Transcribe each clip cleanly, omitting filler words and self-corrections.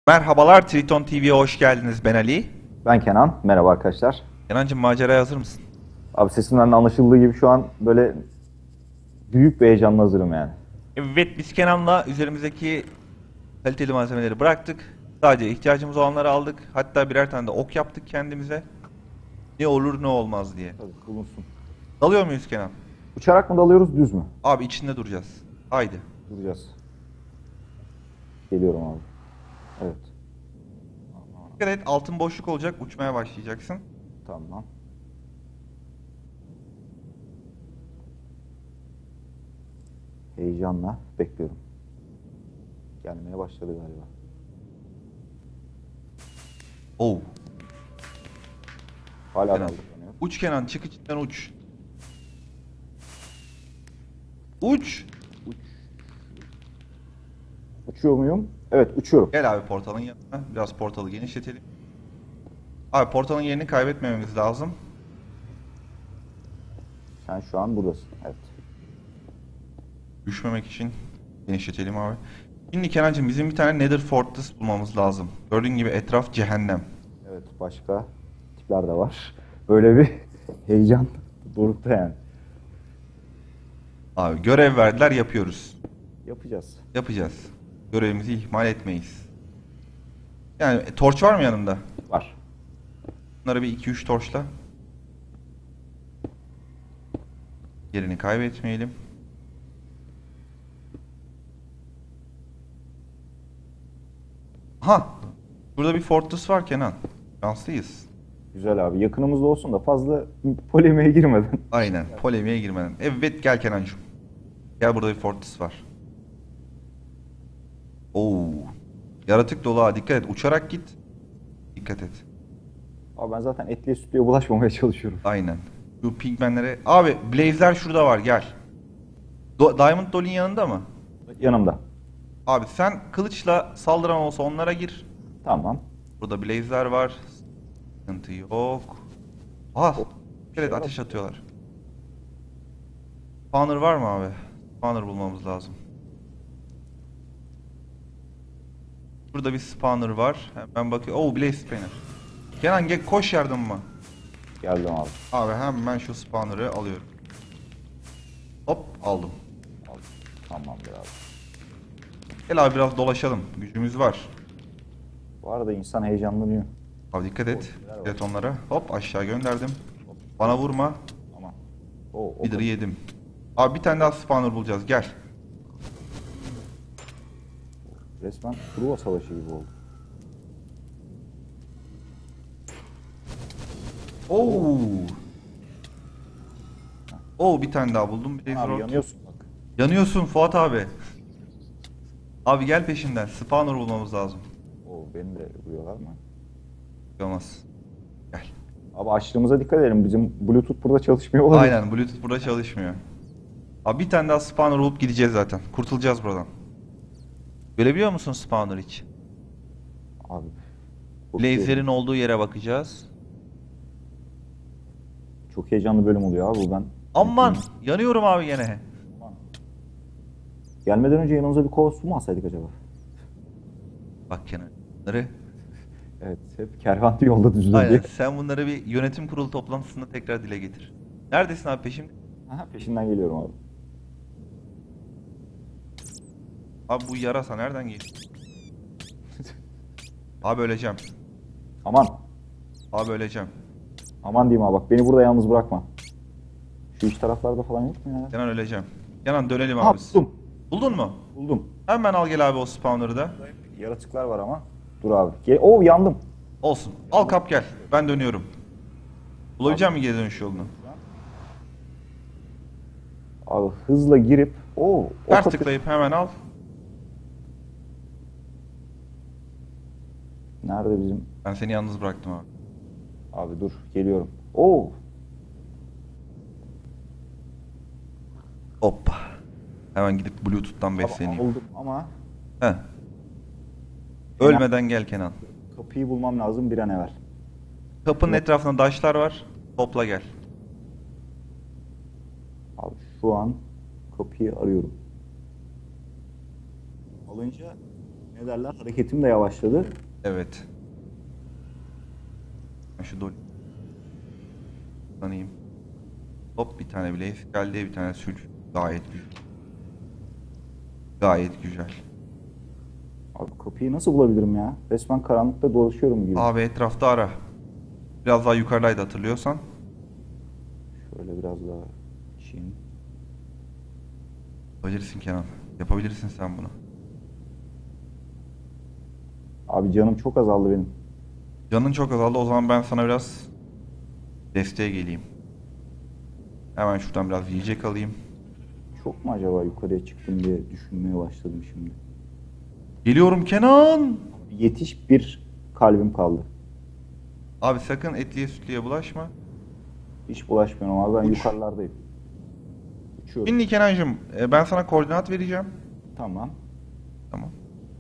Merhabalar, Triton TV'ye hoş geldiniz. Ben Ali. Ben Kenan. Merhaba arkadaşlar. Kenancığım, maceraya hazır mısın? Abi sesimden de anlaşıldığı gibi şu an böyle büyük bir heyecanla hazırım yani. Evet, biz Kenan'la üzerimizdeki kaliteli malzemeleri bıraktık. Sadece ihtiyacımız olanları aldık. Hatta birer tane de ok yaptık kendimize. Ne olur ne olmaz diye. Tabii bulunsun. Dalıyor muyuz Kenan? Uçarak mı dalıyoruz düz mü? Abi içinde duracağız. Haydi. Duracağız. Geliyorum abi. Evet. Dikkat et, altın boşluk olacak. Uçmaya başlayacaksın. Tamam. Heyecanla bekliyorum. Gelmeye başladı galiba. Oh. Hala Kenan. kaldırmıyor. Uç Kenan, çık içinden uç. Uç. Uçuyor muyum? Evet uçuyorum. Gel abi portalın yanına. Biraz portalı genişletelim. Abi portalın yerini kaybetmememiz lazım. Sen şu an buradasın. Evet. Düşmemek için genişletelim abi. Şimdi Kenancığım, bizim bir tane Nether Fortress bulmamız lazım. Gördüğün gibi etraf cehennem. Evet başka tipler de var. Böyle bir heyecan dorukta yani. Abi görev verdiler, yapıyoruz. Yapacağız. Yapacağız. Görevimizi ihmal etmeyiz. Yani torç var mı yanında? Var. Bunları bir 2-3 torçla. Yerini kaybetmeyelim. Ha! Burada bir fortress var Kenan. Şanslıyız. Güzel abi. Yakınımızda olsun da fazla polemiğe girmeden. Aynen. Polemiğe girmeden. Evet, gel Kenancığım. Gel, burada bir fortress var. Oo. Yaratık dolu ha. Dikkat et. Uçarak git. Dikkat et. Abi ben zaten etliye sütlüye bulaşmamaya çalışıyorum. Aynen. Şu pigmenlere. Abi Blaze'ler şurada var, gel. Diamond Doll'in yanında mı? Yanımda. Abi sen kılıçla saldıran olsa onlara gir. Tamam. Burada Blaze'ler var. Sıkıntı yok. Ah. Evet, ateş atıyorlar. Spawner var mı abi? Spawner bulmamız lazım. Burada bir spawner var. Hemen bakıyorum. Oh, Blaze Spawner. Kenan gel, koş yardımıma. Geldim abi. Abi hemen şu spawner'ı alıyorum. Hop, aldım. Aldım. Tamamdır abi. Gel abi, biraz dolaşalım. Gücümüz var. Bu arada insan heyecanlanıyor. Abi dikkat et. Evet, onlara. Hop, aşağı gönderdim. Bana vurma. Ama. O Wither'ı yedim. Abi bir tane daha spawner bulacağız. Gel. resmen Truva Savaşı gibi oldu. Oo. Oo, bir tane daha buldum. Blaze Abi Rod. yanıyorsun bak. Yanıyorsun Fuat abi. Abi gel peşimden. Spawner bulmamız lazım. Oo beni de vuruyorlar mı? Olmaz. Gel. Abi açlığımıza dikkat edelim. Bizim Bluetooth burada çalışmıyor olabilir. Aynen, Bluetooth burada çalışmıyor. Abi bir tane daha spawner bulup gideceğiz zaten. Kurtulacağız buradan. Görebiliyor musun spawner hiç? Abi. Çok, Blaze'lerin olduğu yere bakacağız. çok heyecanlı bölüm oluyor abi bu ben. Aman! Yanıyorum abi gene. Aman. Gelmeden önce yanımıza bir kova su mu alsaydık acaba? Bak kenarları. Evet hep kervan yolda düzülür Aynen. diye. Sen bunları bir yönetim kurulu toplantısında tekrar dile getir. Neredesin abi, peşimde? Aha, peşinden geliyorum abi. Abi bu yarasa nereden geliyor? Abi öleceğim. Aman. Abi öleceğim. Aman diyeyim abi bak beni burada yalnız bırakma. Şu iç taraflarda falan yok mu ya? Kenan öleceğim. Kenan dönelim Ha abi. buldum. Buldun mu? Buldum. Hemen al gel abi o spawner'ı da. Yaratıklar var ama. Dur abi. Oo yandım. Olsun. Al kap gel. Ben dönüyorum. Bulabilecek misin geri dönüş yolunu? Abi hızla girip o Ters kapı- tıklayıp hemen al. Nerede bizim? Ben seni yalnız bıraktım abi. Abi dur geliyorum. Oo Hoppa. Hemen gidip Bluetooth'tan abi besleneyim. aldım ama Heh. Ölmeden gel Kenan. kapıyı bulmam lazım bir an evvel. Kapının etrafında taşlar var. Topla gel. Abi şu an kapıyı arıyorum. Alınca Ne derler? Hareketim de yavaşladı. Evet. Ben şu dolu sanayım. Hop bir tane bile geldi, bir tane sülf. Gayet güzel. Gayet güzel. Abi kapıyı nasıl bulabilirim ya? Resmen karanlıkta dolaşıyorum gibi. Abi etrafta ara. Biraz daha yukarıdaydı hatırlıyorsan. Şöyle biraz daha açayım. Yapabilirsin Kenan. Yapabilirsin sen bunu. Abi canım çok azaldı benim. Canın çok azaldı. O zaman ben sana biraz desteğe geleyim. Hemen şuradan biraz yiyecek alayım. Çok mu acaba yukarıya çıktım diye düşünmeye başladım şimdi. Geliyorum Kenan. Yetiş, bir kalbim kaldı. Abi sakın etliye sütlüye bulaşma. Hiç bulaşmıyorum abi, ben Uç. yukarılardayım. Uçuyorum. Şimdi Kenancığım ben sana koordinat vereceğim. Tamam. Tamam.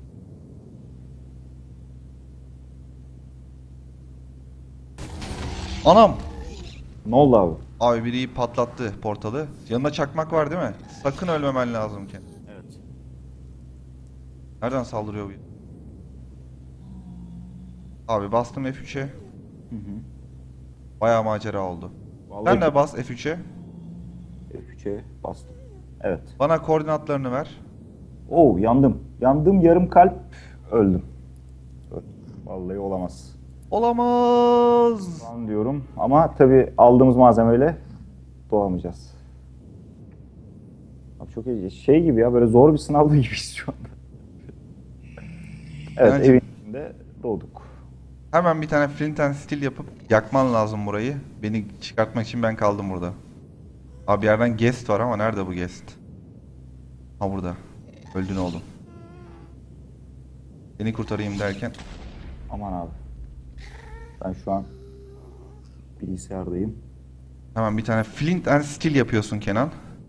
Anam. Ne oldu abi? Abi biri patlattı portalı. Yanında çakmak var değil mi? Sakın ölmemen lazım Kenan. Evet. Nereden saldırıyor bu? Abi bastım F3'e. Hı hı. Bayağı macera oldu. Vallahi Sen de bas F3'e. F3'e bastım. Evet. Bana koordinatlarını ver. Oo, yandım. Yandım, yarım kalp öldüm. Öldüm. Vallahi olamaz. Olamaz. Falan diyorum ama tabii aldığımız malzemeyle doğamayacağız. Abi çok iyi. Şey gibi ya, böyle zor bir sınavda gibiyiz şu anda. Evet, Bence- evin içinde doğduk. Hemen bir tane flint and steel yapıp yakman lazım burayı. Beni çıkartmak için ben kaldım burada. Abi bir yerden guest var ama nerede bu guest? Ha burada. Öldün oğlum. Seni kurtarayım derken. Aman abi. Ben şu an bilgisayardayım. Hemen bir tane flint and steel yapıyorsun Kenan.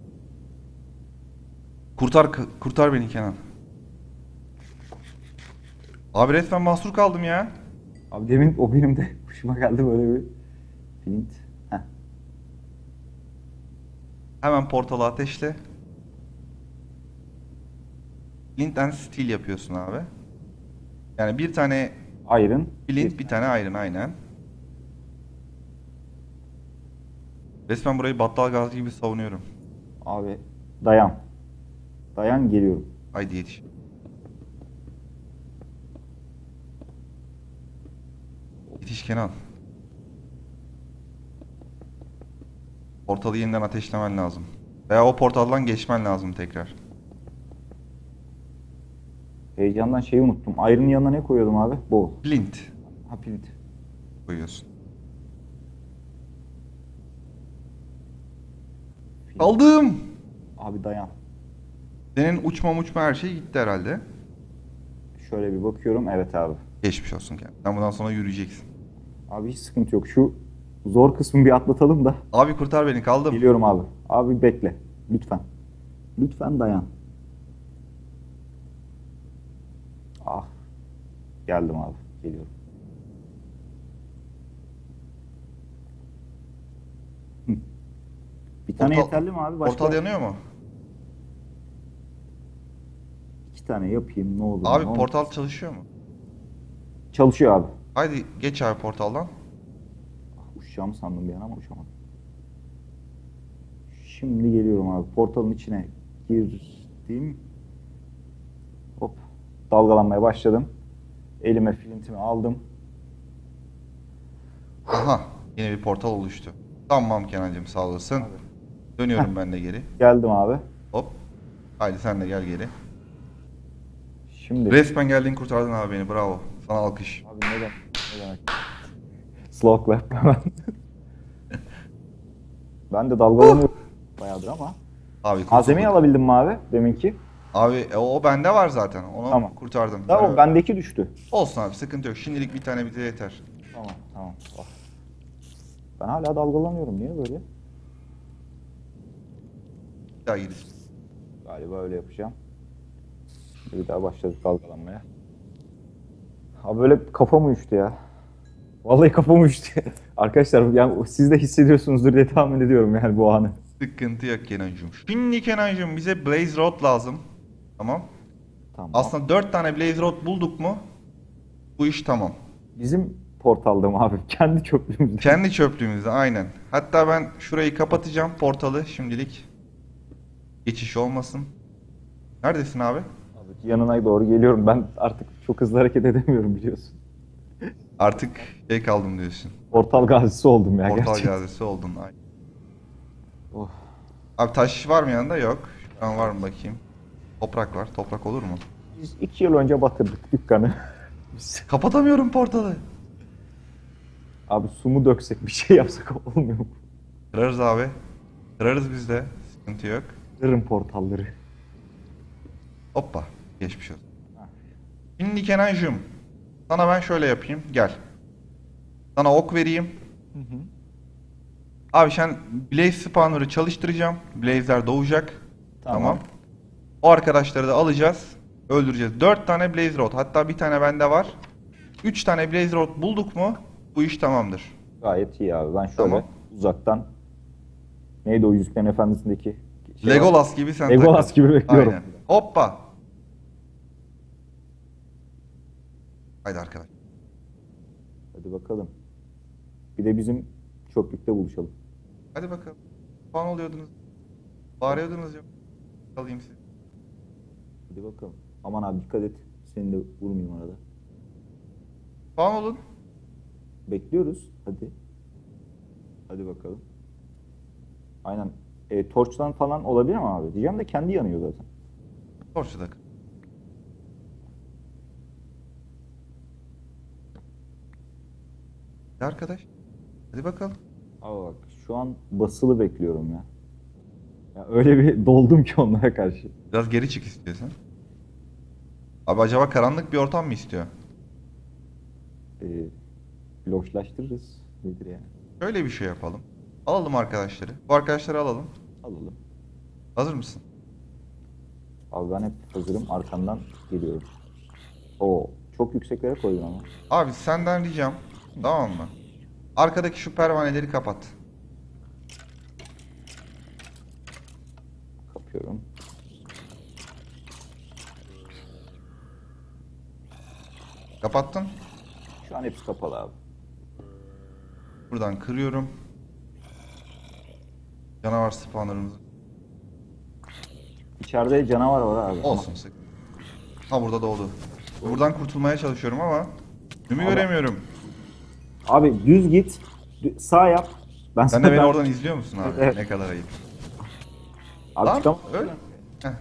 Kurtar beni Kenan. Abi resmen mahsur kaldım ya. Abi demin o benim de hoşuma geldi, böyle bir flint. Heh. Hemen portalı ateşle. Flint and steel yapıyorsun abi. Yani bir tane Iron. flint, bir tane iron aynen. Resmen burayı battal gazi gibi savunuyorum. Abi dayan. Dayan, geliyorum. Haydi yetiş. Yetiş Kenan. Portalı yeniden ateşlemen lazım. Veya o portaldan geçmen lazım tekrar. Heyecandan şeyi unuttum. Iron'ın yanına ne koyuyordum abi? Bu. Flint Ha, flint. koyuyorsun. Aldım. Abi dayan. Senin uçma her şey gitti herhalde. Şöyle bir bakıyorum. Evet abi. Geçmiş olsun Kenan. Sen bundan sonra yürüyeceksin. Abi hiç sıkıntı yok. Şu zor kısmını bir atlatalım da. Abi kurtar beni, kaldım. Geliyorum abi. Abi bekle. Lütfen. Lütfen dayan. Ah. Geldim abi. Geliyorum. Hı. Bir tane Portal- yeterli mi abi? Başka Portal yanıyor mu? iki tane yapayım, ne olur. Abi ne olmaz. portal çalışıyor mu? Çalışıyor abi. Haydi geç abi portaldan. Uçacağımı sandım bir an ama uçamadım. Şimdi geliyorum abi. Portalın içine girdim. Hop. Dalgalanmaya başladım. Elime flintimi aldım. Aha, yine bir portal oluştu. Tamam Kenancığım, sağ olasın. Dönüyorum ben de geri. Geldim abi. Hop. Haydi sen de gel geri. Şimdi. Resmen geldin, kurtardın abi beni, bravo. Sana alkış. Abi ne demek? Ne demek? Slow clap hemen. Ben de dalgalanıyorum bayağıdır ama. Abi Malzemeyi kurtulduk. alabildim mi abi deminki? Abi o bende var zaten. Onu Tamam. kurtardım. Tamam, bendeki düştü. Olsun abi, sıkıntı yok. Şimdilik bir tane bize yeter. Tamam, tamam. Oh. Ben hala dalgalanıyorum. Niye böyle? Bir daha gidelim. Galiba öyle yapacağım. Şimdi bir daha başladık dalgalanmaya. Abi böyle kafam uyuştu ya. Vallahi kafam uyuştu. Arkadaşlar yani siz de hissediyorsunuzdur diye tahmin ediyorum yani bu anı. Sıkıntı yok Kenancığım. Şimdi Kenancığım bize Blaze Rod lazım. Tamam. Tamam. Aslında 4 tane Blaze Rod bulduk mu bu iş tamam. Bizim portalda mı abi? Kendi çöplüğümüzde. Kendi çöplüğümüzde aynen. Hatta ben şurayı kapatacağım portalı şimdilik. Geçiş olmasın. Neredesin abi? Abi yanına doğru geliyorum. Ben artık çok hızlı hareket edemiyorum biliyorsun. Artık şey kaldım diyorsun. Portal gazisi oldum ya Portal gerçekten. gazisi oldun. Aynen. Oh. Abi taş var mı yanında? Yok. Şu an var mı bakayım. Toprak var. Toprak olur mu? Biz 2 yıl önce batırdık dükkanı. Kapatamıyorum portalı. Abi su mu döksek bir şey yapsak olmuyor mu? Kırarız abi. Kırarız biz de. Sıkıntı yok. Kırın portalları. Hoppa. Geçmiş olsun. Şimdi Kenancığım. Sana ben şöyle yapayım. Gel. Sana ok vereyim. Abi sen Blaze Spawner'ı çalıştıracağım. Blaze'ler doğacak. Tamam. O arkadaşları da alacağız. Öldüreceğiz. 4 tane Blaze Rod. Hatta bir tane bende var. 3 tane Blaze Rod bulduk mu bu iş tamamdır. Gayet iyi abi. Ben şöyle Tamam. uzaktan neydi o Yüzüklerin Efendisi'ndeki şey var? Legolas gibi sen Legolas takıl. gibi bekliyorum. Aynen. Hoppa. Haydi arkadaş. Hadi bakalım. Bir de bizim çöplükte buluşalım. Hadi bakalım. Spawn oluyordunuz. Bağırıyordunuz yok. Alayım sizi. Hadi bakalım. Aman abi dikkat et. Seni de vurmayayım arada. Spawn olun. Bekliyoruz. Hadi. Hadi bakalım. Aynen. Torçtan falan olabilir mi abi? Diyeceğim de kendi yanıyor zaten. Torçlu da. Hadi arkadaş. Hadi bakalım. Abi bak şu an basılı bekliyorum ya. Ya öyle bir doldum ki onlara karşı. Biraz geri çık istiyorsan. Abi acaba karanlık bir ortam mı istiyor? Loşlaştırırız. Nedir yani? Şöyle bir şey yapalım. Alalım arkadaşları. Bu arkadaşları alalım. Alalım. Hazır mısın? Abi ben hep hazırım. Arkandan geliyorum. Oo, çok yükseklere koydun ama. Abi senden ricam. Tamam mı? Arkadaki şu pervaneleri kapat. Kapıyorum. Kapattın. Şu an hepsi kapalı abi. Buradan kırıyorum. Canavar spawnerımızı. İçeride canavar var abi. Olsun sık. Ha burada doğdu. Buradan kurtulmaya çalışıyorum ama önümü Ama- göremiyorum. Abi düz git. Sağ yap. Ben Sen de beni ben- oradan izliyor musun abi? Evet. Ne kadar ayıp. Abi Lan çıkamam. öyle. Heh,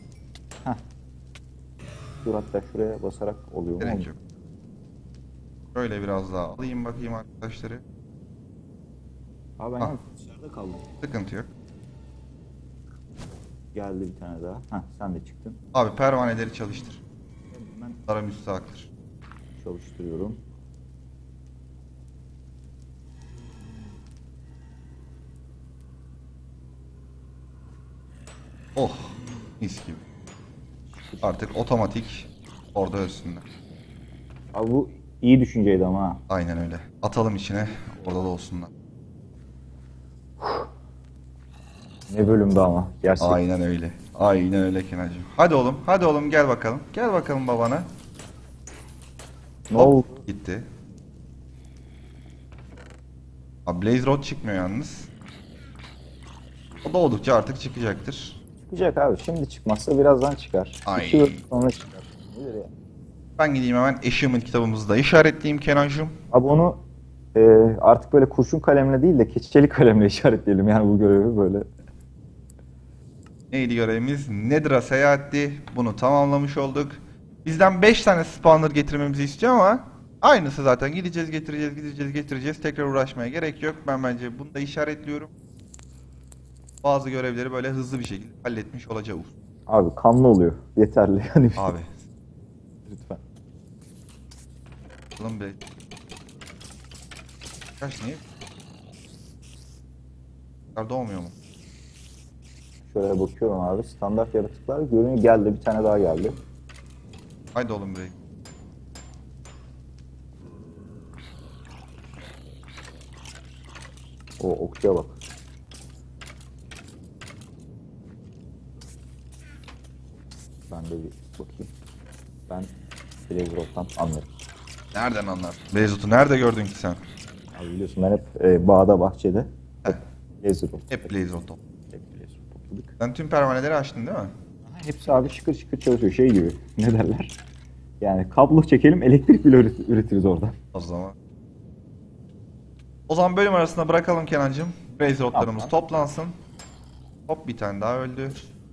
Dur hatta şuraya basarak oluyor mu? gerek yok. Şöyle biraz daha alayım bakayım arkadaşları. Abi ben Ah. yalnız dışarıda kaldım. Sıkıntı yok. Geldi bir tane daha. Heh, sen de çıktın. Abi pervaneleri çalıştır. Ben Lara müstahaktır. çalıştırıyorum. Oh, mis gibi. Artık otomatik orada ölsünler. Abi bu iyi düşünceydi ama ha. Aynen öyle. Atalım içine, orada da olsunlar. Ne bölümdü ama. Gerçekten. Aynen öyle. Aynen öyle Kenan'cığım. Hadi oğlum, hadi oğlum gel bakalım. Gel bakalım babana. Ne Hop, oldu? gitti. Abi Blaze Rod çıkmıyor yalnız. O da oldukça artık çıkacaktır. Çıkacak abi. Şimdi çıkmazsa birazdan çıkar. Ay. 2 yıl sonra çıkar. Nedir ya? Ben gideyim hemen Achievement kitabımızı da işaretleyeyim Kenan'cığım. Abi onu artık böyle kurşun kalemle değil de keçeli kalemle işaretleyelim yani bu görevi böyle. Neydi görevimiz? Nether'a seyahatti. Bunu tamamlamış olduk. Bizden 5 tane spawner getirmemizi istiyor ama aynısı zaten. Gideceğiz, getireceğiz, gideceğiz, getireceğiz. Tekrar uğraşmaya gerek yok. Ben bence bunu da işaretliyorum. Bazı görevleri böyle hızlı bir şekilde halletmiş olacağız. Abi kanlı oluyor. Yeterli yani. Abi. Lütfen. Bakalım bir. Kaç niye? Bunlar doğmuyor mu? Şöyle bakıyorum abi. Standart yaratıklar görünüyor. Geldi. Bir tane daha geldi. Haydi oğlum bir. O okçuya bak. Ben de bir bakayım. Ben Blazerock'tan anlarım. Nereden anlar? Beyzut'u nerede gördün ki sen? Abi biliyorsun ben hep bağda bahçede. Heh. Blazerock. Hep Beyzut'u. Hep Blazerock topladık. Sen tüm pervaneleri açtın değil mi? Hepsi abi şıkır şıkır çalışıyor. Şey gibi. Ne derler? Yani kablo çekelim elektrik bile üretiriz oradan. O zaman. O zaman bölüm arasında bırakalım Kenancığım. Blaze rotlarımız Tamam. toplansın. Hop bir tane daha öldü.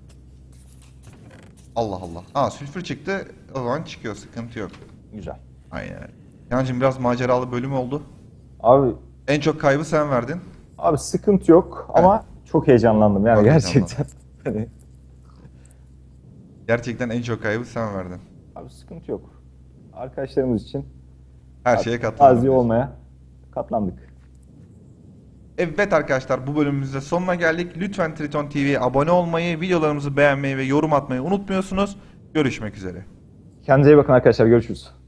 Allah Allah. Aa sülfür çıktı. O zaman çıkıyor. Sıkıntı yok. Güzel. Aynen. Kenancığım biraz maceralı bölüm oldu. Abi En çok kaybı sen verdin. sıkıntı yok ama çok heyecanlandım yani Çok gerçekten. Hani, Gerçekten en çok kaybı sen verdin. abi sıkıntı yok. Arkadaşlarımız için Her şeye katlandım. gazi olmaya katlandık. Evet arkadaşlar bu bölümümüzde sonuna geldik. Lütfen Triton TV'ye abone olmayı, videolarımızı beğenmeyi ve yorum atmayı unutmuyorsunuz. Görüşmek üzere. Kendinize iyi bakın arkadaşlar. Görüşürüz.